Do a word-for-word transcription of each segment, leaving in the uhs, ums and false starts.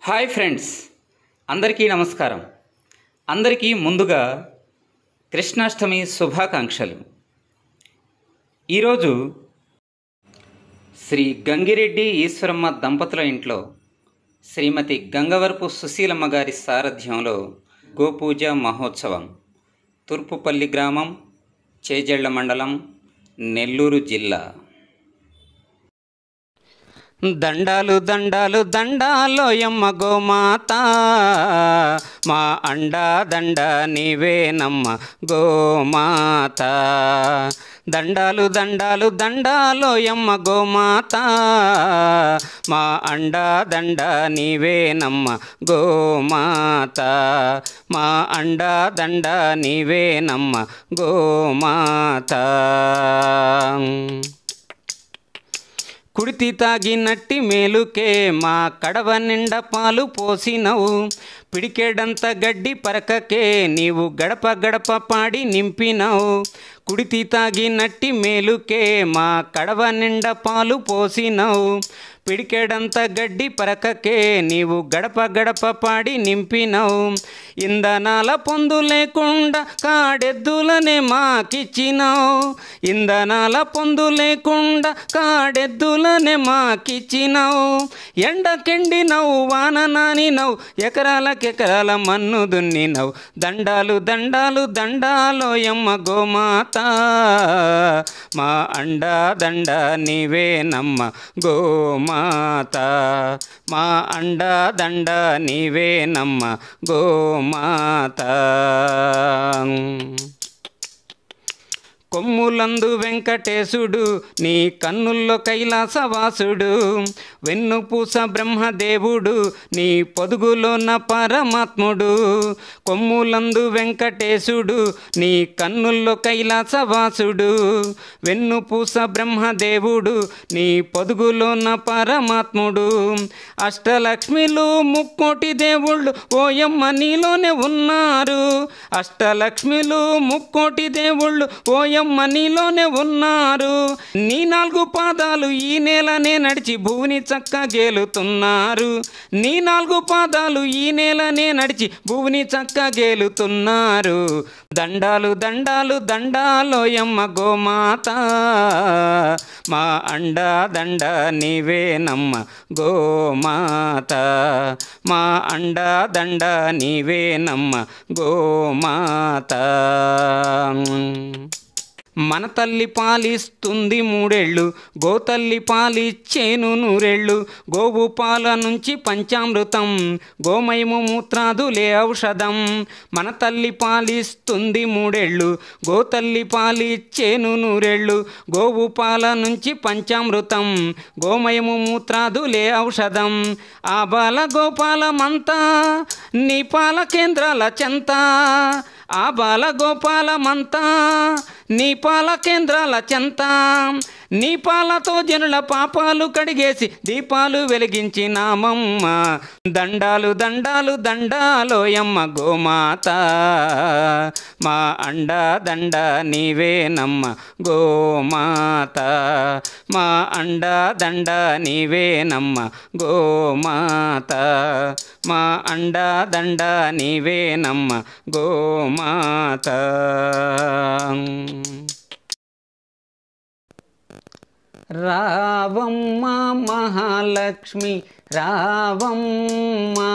Hi friends, అందరికీ నమస్కారం. అందరికీ ముందుగా కృష్ణాష్టమి శుభాకాంక్షలు. ఈరోజు శ్రీ గంగిరెడ్డి ఈశ్వరమ్మ దంపతుల ఇంట్లో శ్రీమతి గంగవరపు సుశీలమ్మ గారి సారథ్యంలో గోపూజ మహోత్సవం. తూర్పుపల్లి గ్రామం, చేజెళ్ల మండలం, నెల్లూరు జిల్లా. దండాలు దండాలు దండాలోయమ్మ గోమాత, మా అండా దండ నీవేనమ్మ గోమాత. దండాలు దండాలు దండాలోయమ్మ గోమాత, మా అండా దండ నీవేనమ్మ గోమాత. మా అండా దండ నీవేనమ్మ గోమాత. కుడితి తాగినట్టి మేలుకే మా కడవ నిండా పాలు పోసినవు. పిడికేడంత గడ్డి పరకకే నీవు గడప గడప పాడి నింపినవు. కుడితి తాగినట్టి మేలుకే మా కడవ నిండా పాలు పోసినవు. పిడికేడంత గడ్డి పరకకే నీవు గడప గడప పాడి నింపినవు. ఇంధనాల పొందు లేకుండా కాడెద్దులనే మాకిచ్చినావు. ఇంధనాల పొందు లేకుండా కాడెద్దులనే మాకిచ్చినావు. ఎండకెండినవు, వాన నానినవు, ఎకరాలకెకరాల మన్ను దున్నినవు. దండాలు దండాలు దండాలోయమ్మ గోమాత, మా అండా దండ నీవేనమ్మ గోమాత. మా అండా దండ నీవేనమ్మ గోమాత. కొమ్ములందు వెంకటేశుడు, నీ కన్నుల్లో కైలాసవాసుడు. వెన్నుపూస బ్రహ్మదేవుడు, నీ పొదుగులోన పరమాత్ముడు. కొమ్ములందు వెంకటేశుడు, నీ కన్నుల్లో కైలాసవాసుడు. వెన్నుపూస బ్రహ్మదేవుడు, నీ పొదుగులోన పరమాత్ముడు. అష్టలక్ష్మిలు ముక్కోటి దేవుళ్ళు ఓయమ్మ నీలోనే ఉన్నారు. అష్టలక్ష్మిలు ముక్కోటి దేవుళ్ళు ఓయమ్మ నీలోనే ఉన్నారు. నీ నాలుగు పాదాలు ఈ నేలనే నడిచి భూమిని చక్క గేలుతున్నారు. నీ నాలుగు పాదాలు ఈ నేలనే నడిచి భూమిని చక్క గేలుతున్నారు. దండాలు దండాలు దండాలోయమ్మ గోమాత, మా అండా దండ నీవేనమ్మ గోమాత. మా అండా దండ నీవేనమ్మ గోమాత. మన తల్లి పాలిస్తుంది మూడేళ్ళు, గోతల్లి పాలిచ్చేను నూరేళ్ళు. గోవు పాల నుంచి పంచామృతం, గోమయము మూత్రాదులే ఔషధం. మన తల్లి పాలిస్తుంది మూడేళ్ళు, గోతల్లి పాలిచ్చేను నూరేళ్ళు. గోవు పాల నుంచి పంచామృతం, గోమయము మూత్రాదులే ఔషధం. ఆ బాల గోపాలమంతా నీ పాల కేంద్రాల చెంత. ఆ బాల గోపాలమంతా నీ పాల కేంద్రాల చెంత. నీ పాలతో జనుల పాపాలు కడిగేసి దీపాలు వెలిగించినామమ్మ. దండాలు దండాలు దండాలోయమ్మ గోమాత, మా అండా దండ నీవేనమ్మ గోమాత. మా అండా దండ నీవేనమ్మ గోమాత. మా అండా దండ నీవేనమ్మ గోమాత. రావమ్మ మహాలక్ష్మి రావమ్మ,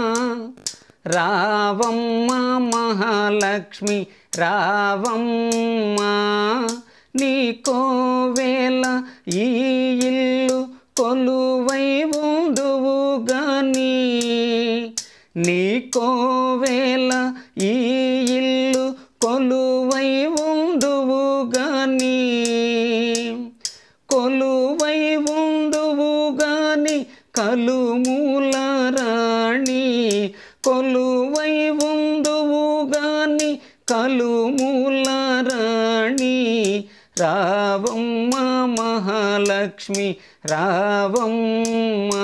రావమ్మ మహాలక్ష్మి రావమ్మ. నీ కోవేల ఈ ఇల్లు కొలువై ఉందువు గాని. నీ కోవేల ఈ ఇల్లు కొలువై ఉందువు గాని. కొలువై ఉందువు గాని కలుమూల రాణి. కొలువై ఉందువు గాని కలుమూల రాణి. రావమ్మ మహాలక్ష్మి రావమ్మ,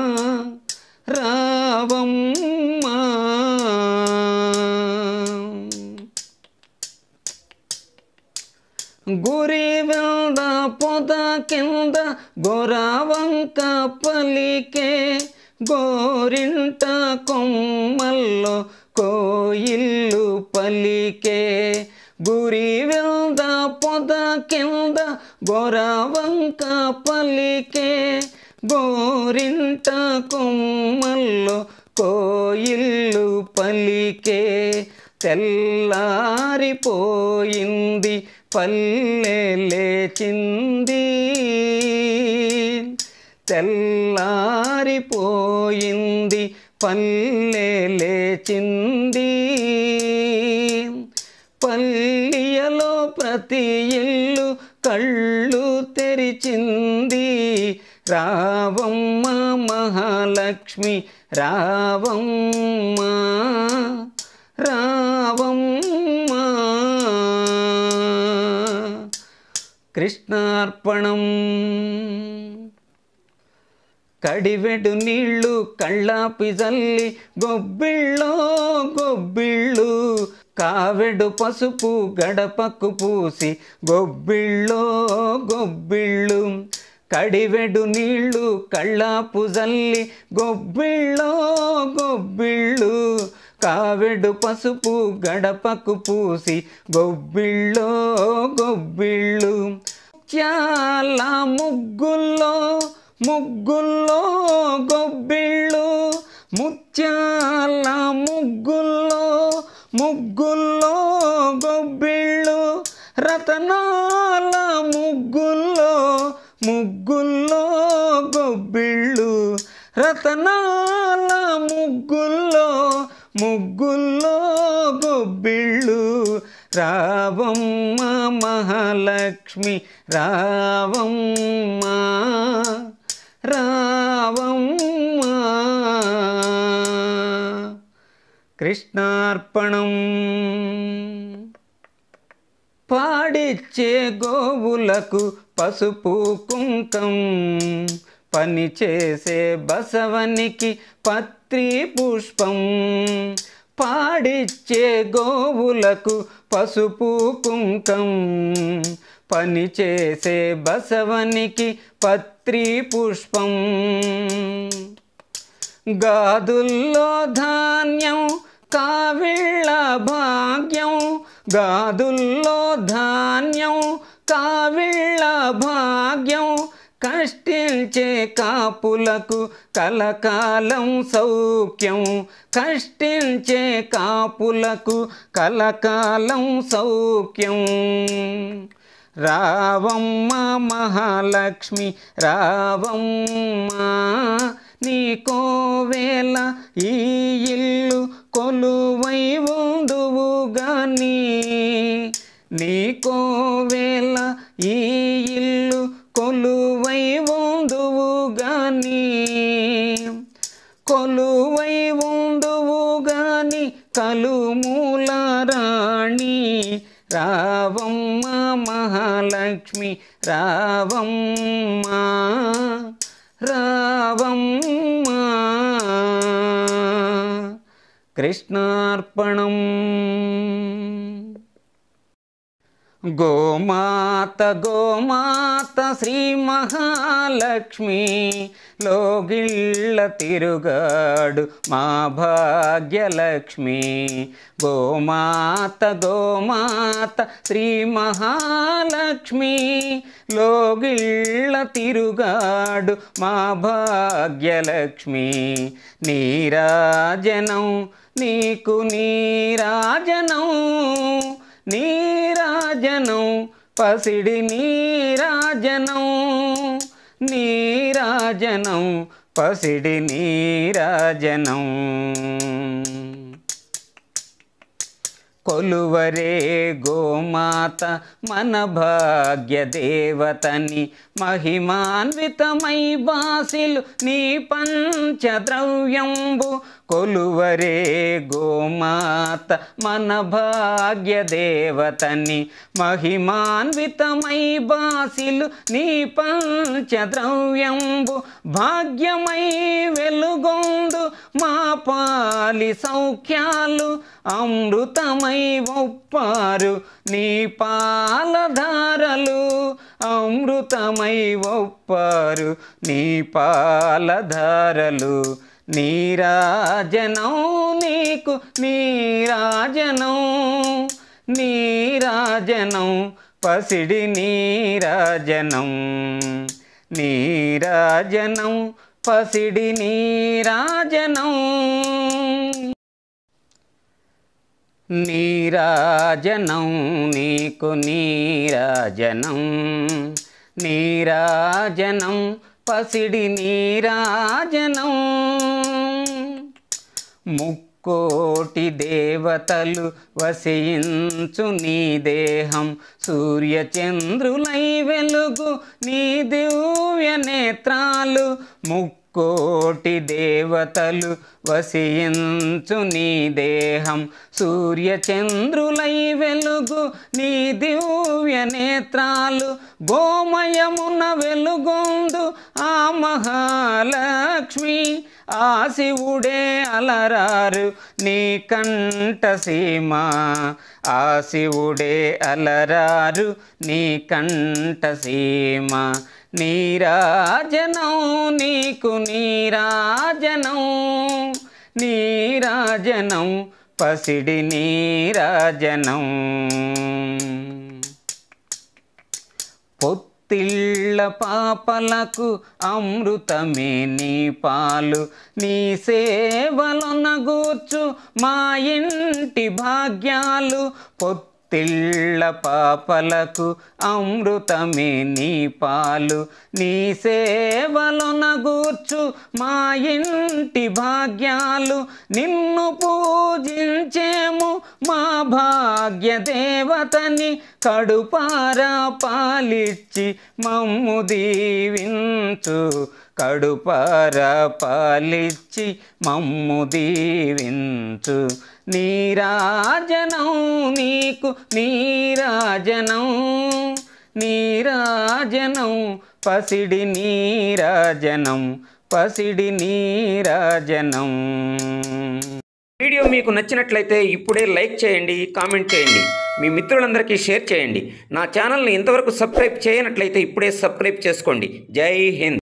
రావమ్మ. గురి వెల్ద పొద కింద గోరావంక పలికే గోరింట కొమ్మల్లో కోయిల్లు పలికే గురి వెల్ద పొద కింద గొరవంక పలికే గోరింట కొమ్మల్లో కోయిల్లు పలికే తెల్లారిపోయింది పల్లె లేచింది తెల్లారిపోయింది పల్లె లేచింది పల్లియలో ప్రతి ఇల్లు కళ్ళు తెరిచింది రావమ్మ మహాలక్ష్మి రావమ్మ రావమ్మ కృష్ణార్పణం కడివెడు నీళ్ళు కళ్ళాపి జల్లి గొబ్బిళ్ళో గొబ్బిళ్ళు కావెడు పసుపు గడపకు పూసి గొబ్బిళ్ళో గొబ్బిళ్ళు కడివెడు నీళ్ళు కళ్ళాపు జల్లి గొబ్బిళ్ళో గొబ్బిళ్ళు కావెడు పసుపు గడపకు పూసి గొబ్బిళ్ళో గొబ్బిళ్ళు ముత్యాల ముగ్గుల్లో ముగ్గుల్లో గొబ్బిళ్ళు ముత్యాల ముగ్గుల్లో ముగ్గుల్లో గొబ్బిళ్ళు రతనాల ముగ్గుల్లో ముగ్గుల్లో గొబ్బిళ్ళు రతనాల ముగ్గుల్లో ముగ్గుల్లో గొబ్బిళ్ళు రావమ్మ మహాలక్ష్మి రావమ్మ రావమ్మ కృష్ణార్పణం పాడిచ్చే గోవులకు పసుపు కుంకం పని చేసే బసవనికి పత్రి పుష్పం పాడిచ్చే గోవులకు పసుపు కుంకం పని చేసే బసవనికి పత్రి పుష్పం గాదుల్లో ధాన్యం కావిళ్ళ భాగ్యం గాదుల్లో ధాన్యం కావిళ్ళ భాగ్యం కష్టించే కాపులకు కలకాలం సౌఖ్యం కష్టించే కాపులకు కలకాలం సౌఖ్యం రావమ్మ మహాలక్ష్మి రావమ్మ నీకోవేళ ఈ ఇల్లు కొలువై ఉందువు గాని నీకోవేళ ఈ ఇల్లు కొలువై ఉందువు గాని కొలువై ఉందువు గాని కలుమూల రాణి రావమ్మ మహాలక్ష్మి రావమ్మ రావమ్మ కృష్ణార్పణం గోమాత గోమాత శ్రీ మహాలక్ష్మి లోగిళ్ళ తిరుగాడు మా భాగ్యలక్ష్మి గోమాత గోమాత శ్రీ మహాలక్ష్మి లోగిళ్ళ తిరుగాడు మా భాగ్యలక్ష్మి నీరాజనం నీకు నీరాజనం నీరాజనం పసిడి నీరాజనం నీరాజనం పసిడి నీరాజనం కొలువరే గోమాత మన భాగ్య దేవతని మహిమాన్వితమై బాసిలు నీ పంచద్రవ్యంబు కొలువరే గోమాత మన భాగ్య దేవతని మహిమాన్వితమై బాసిలు నీ పంచద్రవ్యంబు భాగ్యమై వెలుగొందు మా పాలి సౌఖ్యాలు అమృతమై ఒప్పారు నీ పాలధారలు అమృతమై ఒప్పారు నీ పాలధారలు నీరాజనం నీకు నీరాజనం నీరాజనం పసిడి నీరాజనం నీరాజనం పసిడి నీరాజనం నీరాజనం నీకు నీరాజనం నీరాజనం పసిడి నీరాజనం ముక్కోటి దేవతలు వసించు నీ దేహం సూర్యచంద్రులై వెలుగు నీ దివ్య నేత్రాలు ముక్కోటి దేవతలు వసించు నీ దేహం సూర్యచంద్రులై వెలుగు నీ దివ్య నేత్రాలు గోమయమున వెలుగొందు ఆ మహాలక్ష్మి ఆ శివుడే అలరారు నీ కంఠసీమ ఆ శివుడే అలరారు నీ కంఠసీమ నీరాజనం నీకు నీరాజనం నీరాజనం పసిడి నీరాజనం పొత్తిళ్ళ పాపలకు అమృతమే నీ పాలు నీ సేవలొనగూర్చు మా ఇంటి భాగ్యాలు పొత్తిళ్ళ పాపలకు అమృతమే నీ పాలు నీ సేవలొనగూర్చు మా ఇంటి భాగ్యాలు నిన్ను పూజించేము మా భాగ్య దేవతని కడుపారా పాలిచ్చి మమ్ము దీవించు కడుపారా పాలిచ్చి మమ్ము దీవించు నీరాజనం నీకు నీరాజనం నీరాజనం పసిడి నీరాజనం పసిడి నీరాజనం. వీడియో మీకు నచ్చినట్లయితే ఇప్పుడే లైక్ చేయండి, కామెంట్ చేయండి, మీ మిత్రులందరికీ షేర్ చేయండి. నా ఛానల్ని ఇంతవరకు సబ్స్క్రైబ్ చేయనట్లయితే ఇప్పుడే సబ్స్క్రైబ్ చేసుకోండి. జై హింద్.